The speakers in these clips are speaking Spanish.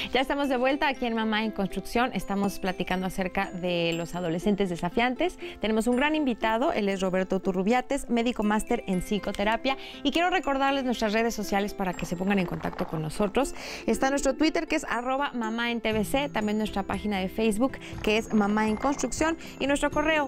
Ya estamos de vuelta aquí en Mamá en Construcción. Estamos platicando acerca de los adolescentes desafiantes. Tenemos un gran invitado, él es Roberto Turrubiates, médico máster en psicoterapia. Y quiero recordarles nuestras redes sociales para que se pongan en contacto con nosotros. Está nuestro Twitter, que es @mamaentvc, también nuestra página de Facebook, que es Mamá en Construcción, y nuestro correo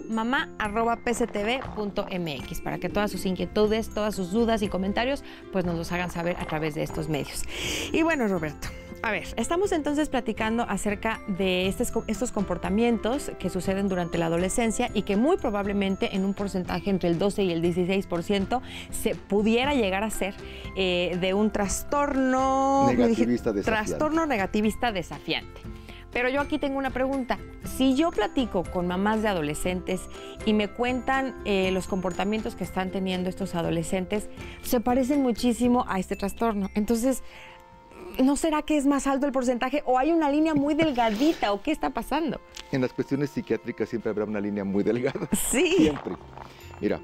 mamá@pctv.mx, para que todas sus inquietudes, todas sus dudas y comentarios, pues nos los hagan saber a través de estos medios. Y bueno, Roberto, a ver, estamos entonces platicando acerca de estos comportamientos que suceden durante la adolescencia y que muy probablemente en un porcentaje entre el 12 y el 16% se pudiera llegar a ser de un trastorno negativista desafiante. Pero yo aquí tengo una pregunta. Si yo platico con mamás de adolescentes y me cuentan los comportamientos que están teniendo estos adolescentes, se parecen muchísimo a este trastorno. Entonces, ¿no será que es más alto el porcentaje o hay una línea muy delgadita o qué está pasando? En las cuestiones psiquiátricas siempre habrá una línea muy delgada. Sí. Siempre. Mira,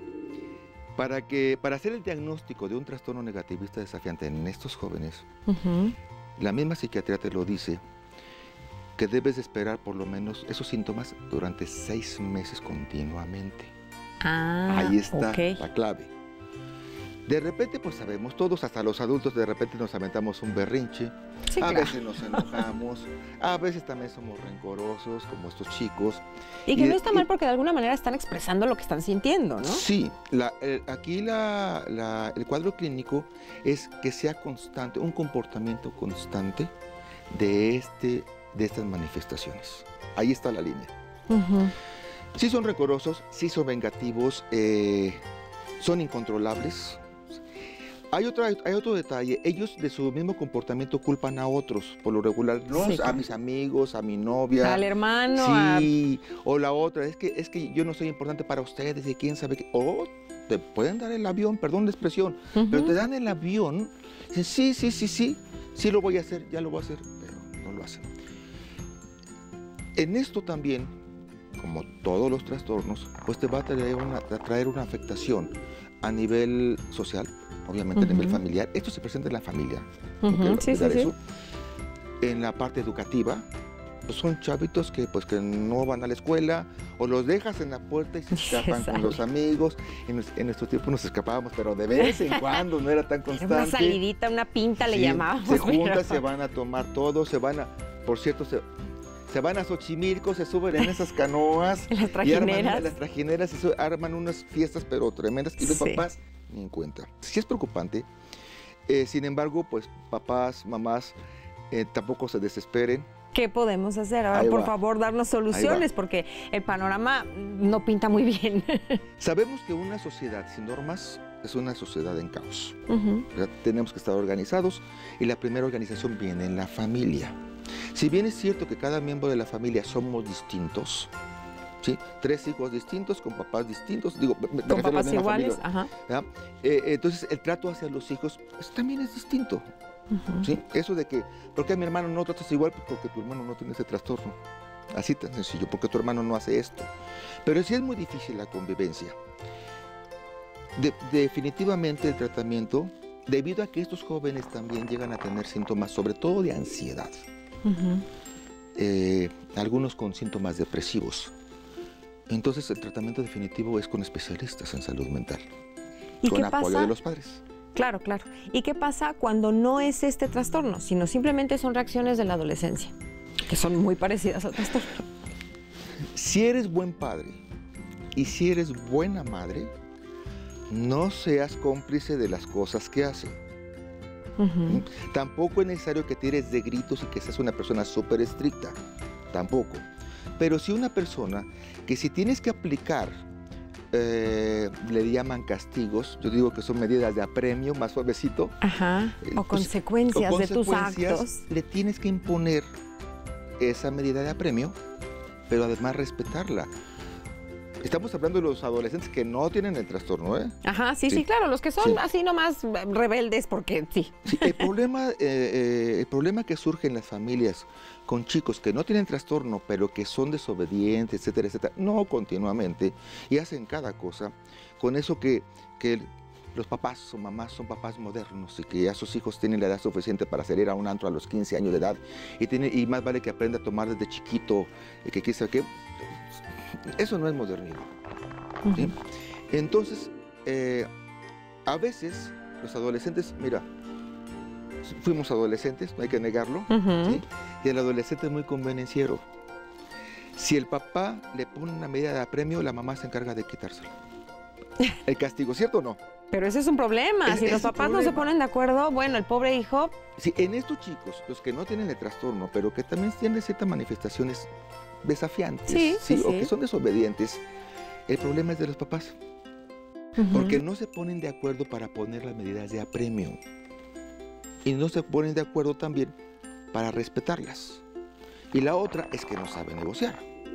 para hacer el diagnóstico de un trastorno negativista desafiante en estos jóvenes, la misma psiquiatría te lo dice, que debes de esperar por lo menos esos síntomas durante 6 meses continuamente. Ahí está la clave. De repente, pues sabemos todos, hasta los adultos, de repente nos aventamos un berrinche, sí, a veces nos enojamos, a veces también somos rencorosos, como estos chicos. Y que no está mal porque de alguna manera están expresando lo que están sintiendo, ¿no? Sí, aquí el cuadro clínico es que sea constante, un comportamiento constante de estas manifestaciones. Ahí está la línea. Sí son rencorosos, sí son vengativos, son incontrolables. Hay otro detalle, ellos de su mismo comportamiento culpan a otros, por lo regular, ¿no? Sí, a mis amigos, a mi novia. Al hermano. Sí, o la otra, es que yo no soy importante para ustedes y quién sabe qué. O te pueden dar el avión, perdón la expresión, pero te dan el avión, y dicen, sí lo voy a hacer, ya lo voy a hacer, pero no lo hacen. En esto también, como todos los trastornos, pues te va a traer una afectación a nivel social, obviamente a nivel familiar. Esto se presenta en la familia. Sí. En la parte educativa, pues son chavitos que no van a la escuela o los dejas en la puerta y se escapan con los amigos. En nuestro tiempo nos escapábamos, pero de vez en cuando, no era tan constante. Una salidita, una pinta le llamábamos. Se juntan, se van a tomar todo, por cierto, se van a Xochimilco, se suben en esas canoas. En las trajineras. En las trajineras y arman unas fiestas pero tremendas y los papás ni en cuenta. Sí es preocupante. Sin embargo, pues papás, mamás, tampoco se desesperen. ¿Qué podemos hacer? Ahora, por favor, darnos soluciones, porque el panorama no pinta muy bien. Sabemos que una sociedad sin normas es una sociedad en caos. Tenemos que estar organizados y la primera organización viene en la familia. Si bien es cierto que cada miembro de la familia somos distintos, ¿sí? 3 hijos distintos, con papás distintos, con papás iguales, entonces el trato hacia los hijos también es distinto. ¿Sí? Eso de que, ¿por qué a mi hermano no tratas igual? Pues porque tu hermano no tiene ese trastorno. Así tan sencillo, porque tu hermano no hace esto. Pero sí es muy difícil la convivencia. Definitivamente el tratamiento, debido a que estos jóvenes también llegan a tener síntomas, sobre todo de ansiedad. Algunos con síntomas depresivos. Entonces el tratamiento definitivo es con especialistas en salud mental. ¿Y con qué apoyo pasa? de los padres. Claro. ¿Y qué pasa cuando no es este trastorno, sino simplemente son reacciones de la adolescencia, que son muy parecidas al trastorno? Si eres buen padre y si eres buena madre, no seas cómplice de las cosas que hacen. Tampoco es necesario que tires de gritos y que seas una persona súper estricta, tampoco. Pero si una persona que si tienes que aplicar, le llaman castigos, yo digo que son medidas de apremio, más suavecito. O consecuencias de tus actos. Le tienes que imponer esa medida de apremio, pero además respetarla. Estamos hablando de los adolescentes que no tienen el trastorno, ¿eh? Sí, claro, los que son así nomás rebeldes porque sí. El problema que surge en las familias con chicos que no tienen trastorno, pero que son desobedientes, etcétera, no continuamente, y hacen cada cosa, con eso que los papás o mamás son papás modernos y que ya sus hijos tienen la edad suficiente para salir a un antro a los 15 años de edad y más vale que aprenda a tomar desde chiquito, que quizá que eso no es modernidad. ¿Sí? Entonces, a veces los adolescentes, mira, fuimos adolescentes, no hay que negarlo, ¿sí? Y el adolescente es muy convenenciero. Si el papá le pone una medida de apremio, la mamá se encarga de quitárselo. El castigo, ¿cierto o no? Pero ese es un problema. Si los papás no se ponen de acuerdo, bueno, el pobre hijo... Sí, en estos chicos, los que no tienen el trastorno, pero que también tienen ciertas manifestaciones desafiantes, ¿sí? O que son desobedientes, el problema es de los papás. Porque no se ponen de acuerdo para poner las medidas de apremio. Y no se ponen de acuerdo también para respetarlas. Y la otra es que no saben negociar.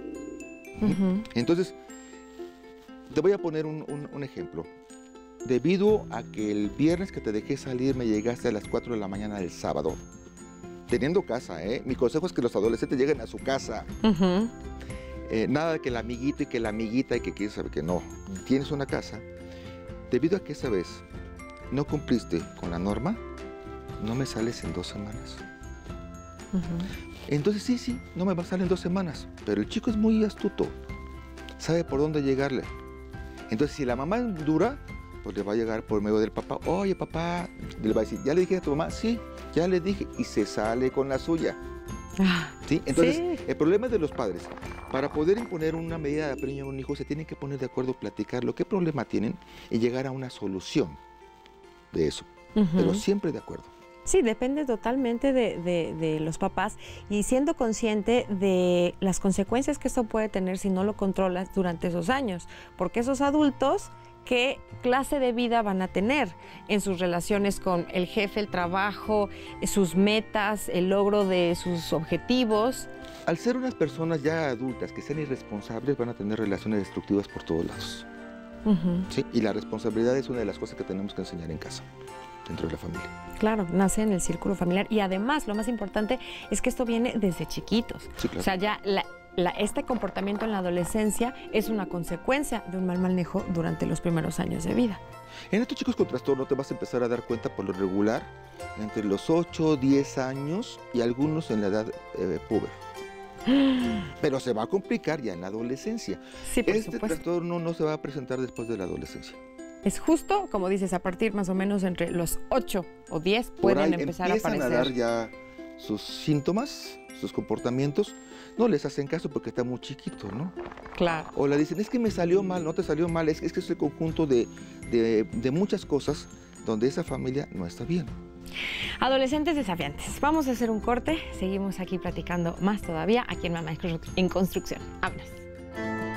Entonces, te voy a poner un ejemplo. Debido a que el viernes que te dejé salir me llegaste a las 4 de la mañana del sábado, teniendo casa, mi consejo es que los adolescentes lleguen a su casa. Nada de que el amiguito y que la amiguita y que quién sabe que no. Tienes una casa. Debido a que esa vez no cumpliste con la norma, no me sales en 2 semanas. Entonces sí, no me va a salir en 2 semanas, pero el chico es muy astuto, sabe por dónde llegarle. Entonces si la mamá es dura, pues le va a llegar por medio del papá. Oye, papá, le va a decir, ¿ya le dije a tu mamá? Sí, ya le dije, y se sale con la suya. ¿Sí? Entonces, el problema es de los padres. Para poder imponer una medida de apremio a un hijo, se tienen que poner de acuerdo, platicar lo que problema tienen y llegar a una solución de eso. Pero siempre de acuerdo. Sí, depende totalmente de los papás y siendo consciente de las consecuencias que esto puede tener si no lo controlas durante esos años. Porque esos adultos, ¿qué clase de vida van a tener en sus relaciones con el jefe, el trabajo, sus metas, el logro de sus objetivos? Al ser unas personas ya adultas que sean irresponsables, van a tener relaciones destructivas por todos lados. ¿Sí? Y la responsabilidad es una de las cosas que tenemos que enseñar en casa, dentro de la familia. Claro, nace en el círculo familiar y además lo más importante es que esto viene desde chiquitos. Sí, claro. O sea, ya este comportamiento en la adolescencia es una consecuencia de un mal manejo durante los primeros años de vida. En estos chicos con trastorno te vas a empezar a dar cuenta por lo regular entre los 8, 10 años y algunos en la edad puber. Pero se va a complicar ya en la adolescencia. Sí, por este supuesto. trastorno no se va a presentar después de la adolescencia. Es justo, como dices, a partir más o menos entre los 8 o 10 pueden empezar a aparecer. Empiezan a dar ya sus síntomas, sus comportamientos. No les hacen caso porque está muy chiquito, ¿no? Claro. O le dicen, es que me salió mal, no te salió mal, es que es el conjunto de muchas cosas donde esa familia no está bien. Adolescentes desafiantes. Vamos a hacer un corte. Seguimos aquí platicando más todavía aquí en Mamá en Construcción. Vámonos.